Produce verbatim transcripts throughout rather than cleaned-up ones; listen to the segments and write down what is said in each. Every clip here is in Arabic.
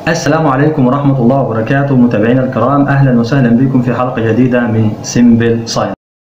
السلام عليكم ورحمة الله وبركاته متابعينا الكرام، أهلا وسهلا بكم في حلقة جديدة من سيمبل ساينس.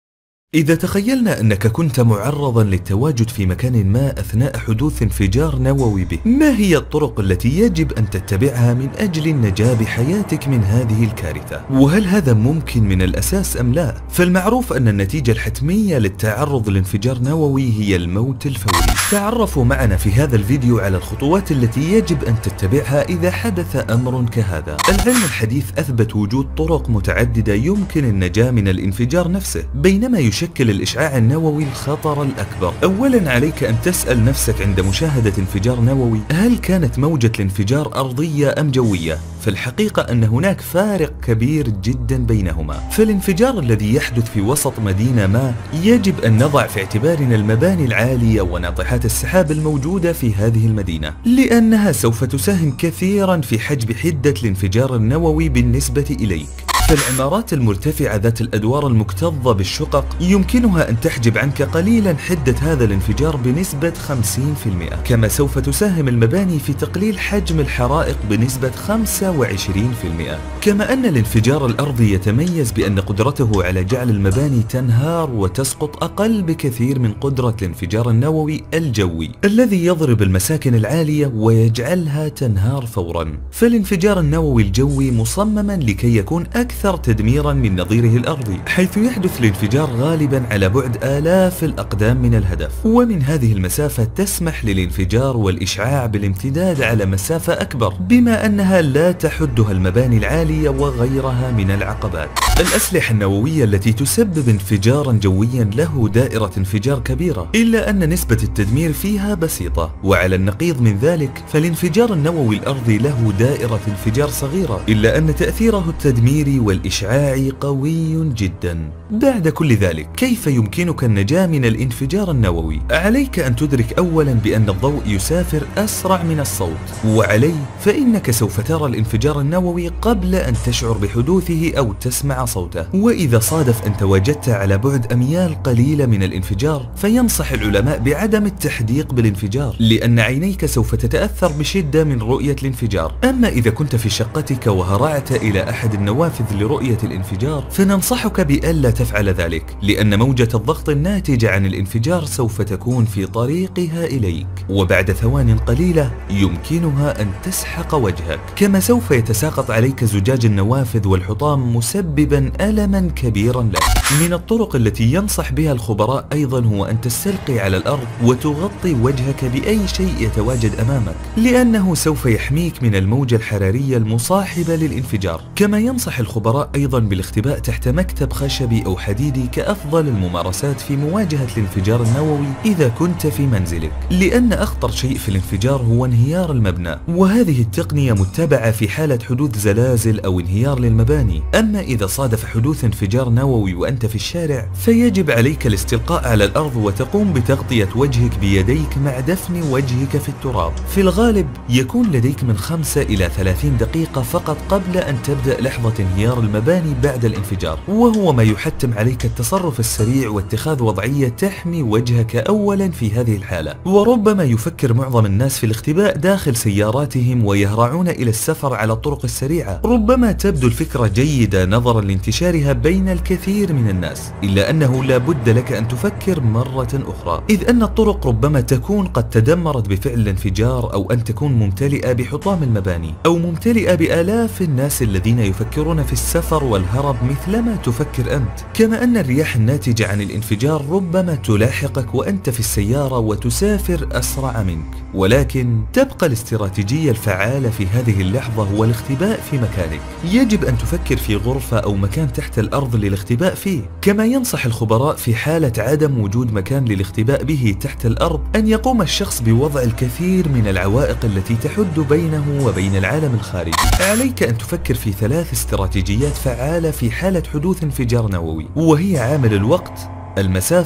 إذا تخيلنا أنك كنت معرضا للتواجد في مكان ما أثناء حدوث انفجار نووي به، ما هي الطرق التي يجب أن تتبعها من أجل النجاة بحياتك من هذه الكارثة؟ وهل هذا ممكن من الأساس أم لا؟ فالمعروف أن النتيجة الحتمية للتعرض لانفجار نووي هي الموت الفوري. تعرفوا معنا في هذا الفيديو على الخطوات التي يجب أن تتبعها إذا حدث أمر كهذا. العلم الحديث أثبت وجود طرق متعددة يمكن النجاة من الانفجار نفسه، بينما يشكل الإشعاع النووي الخطر الأكبر. أولا عليك أن تسأل نفسك عند مشاهدة انفجار نووي، هل كانت موجة الانفجار أرضية أم جوية؟ في الحقيقة أن هناك فارق كبير جدا بينهما. فالانفجار الذي يحدث في وسط مدينة ما يجب أن نضع في اعتبارنا المباني العالية وناطحات السحاب الموجودة في هذه المدينة، لأنها سوف تساهم كثيرا في حجب حدة الانفجار النووي بالنسبة إليك. فالعمارات المرتفعة ذات الأدوار المكتظة بالشقق يمكنها أن تحجب عنك قليلا حدة هذا الانفجار بنسبة خمسين بالمئة، كما سوف تساهم المباني في تقليل حجم الحرائق بنسبة خمسة وعشرين بالمئة. كما أن الانفجار الأرضي يتميز بأن قدرته على جعل المباني تنهار وتسقط أقل بكثير من قدرة الانفجار النووي الجوي الذي يضرب المساكن العالية ويجعلها تنهار فورا. فالانفجار النووي الجوي مصمما لكي يكون أكثر أكثر تدميرا من نظيره الأرضي، حيث يحدث الانفجار غالبا على بعد آلاف الأقدام من الهدف، ومن هذه المسافة تسمح للانفجار والإشعاع بالامتداد على مسافة أكبر، بما أنها لا تحدها المباني العالية وغيرها من العقبات. الأسلحة النووية التي تسبب انفجارا جويا له دائرة انفجار كبيرة، إلا أن نسبة التدمير فيها بسيطة. وعلى النقيض من ذلك فالانفجار النووي الأرضي له دائرة انفجار صغيرة، إلا أن تأثيره التدميري والإشعاعي قوي جدا. بعد كل ذلك، كيف يمكنك النجاة من الانفجار النووي؟ عليك أن تدرك أولا بأن الضوء يسافر أسرع من الصوت، وعليه فإنك سوف ترى الانفجار النووي قبل أن تشعر بحدوثه أو تسمع صوته. وإذا صادف أن تواجدت على بعد أميال قليلة من الانفجار، فينصح العلماء بعدم التحديق بالانفجار، لأن عينيك سوف تتأثر بشدة من رؤية الانفجار. أما إذا كنت في شقتك وهرعت إلى أحد النوافذ لرؤية الانفجار، فننصحك بألا تفعل ذلك، لأن موجة الضغط الناتجة عن الانفجار سوف تكون في طريقها إليك، وبعد ثوان قليلة يمكنها أن تسحق وجهك. كما سوف يتساقط عليك زجاج النوافذ والحطام مسببا ألما كبيرا لك. من الطرق التي ينصح بها الخبراء أيضا هو أن تستلقي على الأرض وتغطي وجهك بأي شيء يتواجد أمامك، لأنه سوف يحميك من الموجة الحرارية المصاحبة للانفجار. كما ينصح الخبراء أيضا بالاختباء تحت مكتب خشبي أو حديدي كأفضل الممارسات في مواجهة الانفجار النووي إذا كنت في منزلك، لأن أخطر شيء في الانفجار هو انهيار المبنى، وهذه التقنية متبعة في حالة حدوث زلازل أو انهيار للمباني. أما إذا صادف حدوث انفجار نووي وأنت في الشارع، فيجب عليك الاستلقاء على الأرض وتقوم بتغطية وجهك بيديك مع دفن وجهك في التراب. في الغالب يكون لديك من خمسة إلى ثلاثين دقيقة فقط قبل أن تبدأ لحظة انهيار المباني بعد الانفجار، وهو ما يحتم عليك التصرف السريع واتخاذ وضعية تحمي وجهك أولا في هذه الحالة. وربما يفكر معظم الناس في الاختباء داخل سياراتهم ويهرعون إلى السفر على الطرق السريعة. ربما تبدو الفكرة جيدة نظرا لانتشارها بين الكثير من الناس، إلا أنه لا بد لك أن تفكر مرة أخرى، إذ أن الطرق ربما تكون قد تدمرت بفعل الانفجار، أو أن تكون ممتلئة بحطام المباني، أو ممتلئة بآلاف الناس الذين يفكرون في السفر والهرب مثلما تفكر أنت. كما أن الرياح الناتجة عن الانفجار ربما تلاحقك وأنت في السيارة وتسافر أسرع منك، ولكن تبقى الاستراتيجية الفعالة في هذه اللحظة هو الاختباء في مكانك. يجب أن تفكر في غرفة أو مكان تحت الأرض للاختباء فيه. كما ينصح الخبراء في حالة عدم وجود مكان للاختباء به تحت الأرض أن يقوم الشخص بوضع الكثير من العوائق التي تحد بينه وبين العالم الخارجي. عليك أن تفكر في ثلاث استراتيجيات فعالة في حالة حدوث انفجار نووي، وهي عامل الوقت، المسافة،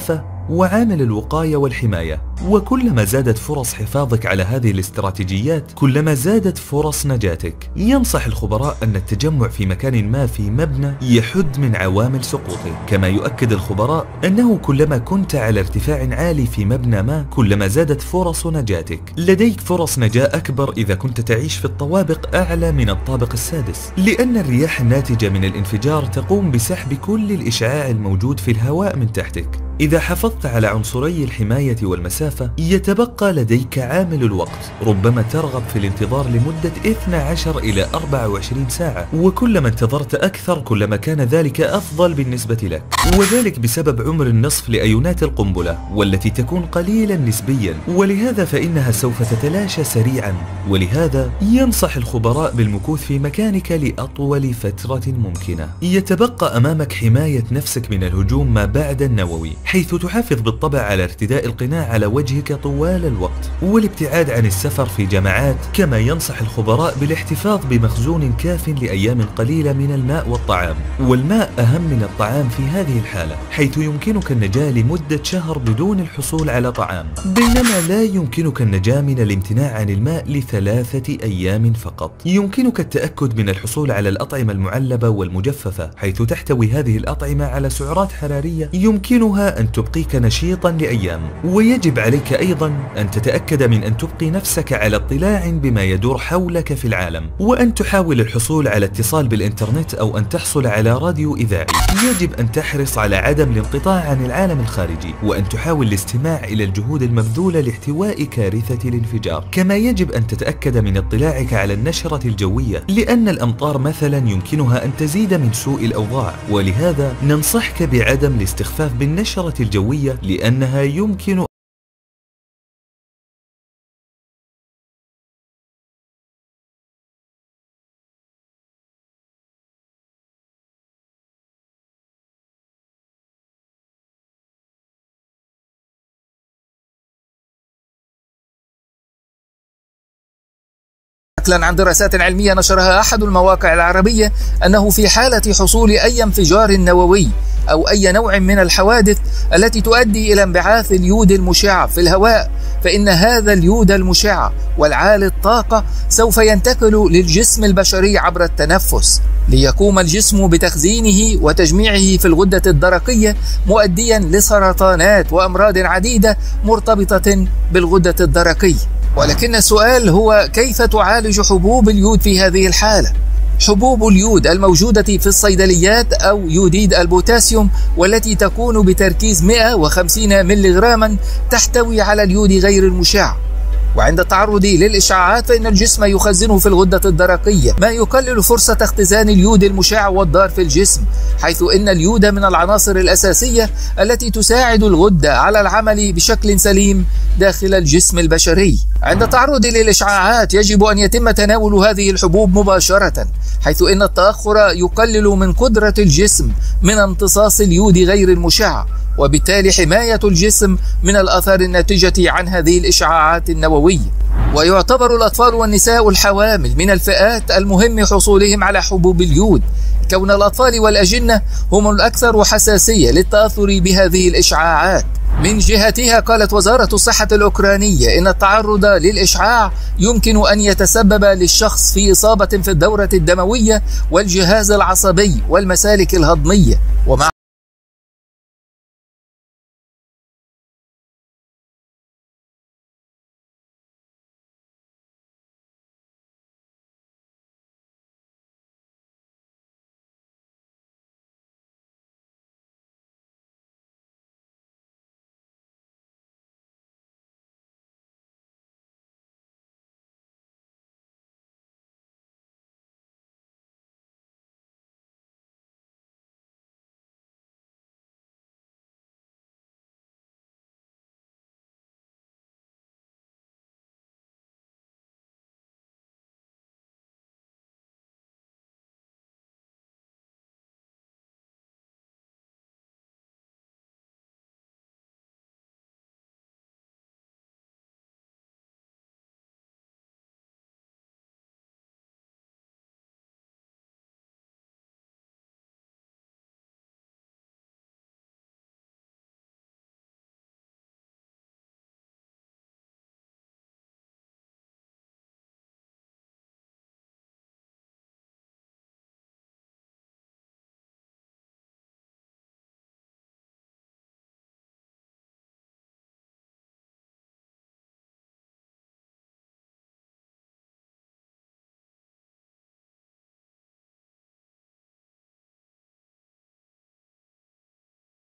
وعامل الوقاية والحماية. وكلما زادت فرص حفاظك على هذه الاستراتيجيات كلما زادت فرص نجاتك. ينصح الخبراء أن التجمع في مكان ما في مبنى يحد من عوامل سقوطه. كما يؤكد الخبراء أنه كلما كنت على ارتفاع عالي في مبنى ما كلما زادت فرص نجاتك. لديك فرص نجاة أكبر إذا كنت تعيش في الطوابق أعلى من الطابق السادس، لأن الرياح الناتجة من الانفجار تقوم بسحب كل الإشعاع الموجود في الهواء من تحتك. إذا حافظت على عنصري الحماية والمسافة يتبقى لديك عامل الوقت. ربما ترغب في الانتظار لمدة اثنتي عشرة إلى أربعة وعشرين ساعة، وكلما انتظرت أكثر كلما كان ذلك أفضل بالنسبة لك، وذلك بسبب عمر النصف لأيونات القنبلة والتي تكون قليلا نسبيا، ولهذا فإنها سوف تتلاشى سريعا. ولهذا ينصح الخبراء بالمكوث في مكانك لأطول فترة ممكنة. يتبقى أمامك حماية نفسك من الهجوم ما بعد النووي، حيث تحافظ بالطبع على ارتداء القناع على وجهك طوال الوقت، والابتعاد عن السفر في جماعات. كما ينصح الخبراء بالاحتفاظ بمخزون كاف لأيام قليلة من الماء والطعام، والماء أهم من الطعام في هذه الحالة، حيث يمكنك النجاة لمدة شهر بدون الحصول على طعام، بينما لا يمكنك النجاة من الامتناع عن الماء لثلاثة أيام فقط. يمكنك التأكد من الحصول على الأطعمة المعلبة والمجففة، حيث تحتوي هذه الأطعمة على سعرات حرارية يمكنها أن تبقيك نشيطا لأيام. ويجب عليك أيضا أن تتأكد من أن تبقي نفسك على اطلاع بما يدور حولك في العالم، وأن تحاول الحصول على اتصال بالإنترنت أو أن تحصل على راديو إذاعي. يجب أن تحرص على عدم الانقطاع عن العالم الخارجي، وأن تحاول الاستماع إلى الجهود المبذولة لاحتواء كارثة الانفجار. كما يجب أن تتأكد من اطلاعك على النشرة الجوية، لأن الأمطار مثلا يمكنها أن تزيد من سوء الأوضاع، ولهذا ننصحك بعدم الاستخفاف بالنشرة الجوية لأنها يمكن نقلا عن دراسات علمية نشرها أحد المواقع العربية أنه في حالة حصول أي انفجار نووي أو أي نوع من الحوادث التي تؤدي إلى انبعاث اليود المشع في الهواء، فإن هذا اليود المشع والعالي الطاقة سوف ينتقل للجسم البشري عبر التنفس، ليقوم الجسم بتخزينه وتجميعه في الغدة الدرقية، مؤديا لسرطانات وأمراض عديدة مرتبطة بالغدة الدرقية. ولكن السؤال هو كيف تعالج حبوب اليود في هذه الحالة؟ حبوب اليود الموجودة في الصيدليات أو يوديد البوتاسيوم، والتي تكون بتركيز مئة وخمسين ملغراما، تحتوي على اليود غير المشع، وعند التعرض للإشعاعات فإن الجسم يخزنه في الغدة الدرقية، ما يقلل فرصة اختزان اليود المشع والضار في الجسم، حيث إن اليود من العناصر الأساسية التي تساعد الغدة على العمل بشكل سليم داخل الجسم البشري. عند التعرض للإشعاعات يجب أن يتم تناول هذه الحبوب مباشرة، حيث إن التأخر يقلل من قدرة الجسم من امتصاص اليود غير المشع، وبالتالي حماية الجسم من الآثار الناتجة عن هذه الإشعاعات النووية. ويعتبر الأطفال والنساء الحوامل من الفئات المهم حصولهم على حبوب اليود، كون الأطفال والأجنة هم الأكثر حساسية للتأثر بهذه الإشعاعات. من جهتها قالت وزارة الصحة الأوكرانية إن التعرض للإشعاع يمكن أن يتسبب للشخص في إصابة في الدورة الدموية والجهاز العصبي والمسالك الهضمية، ومع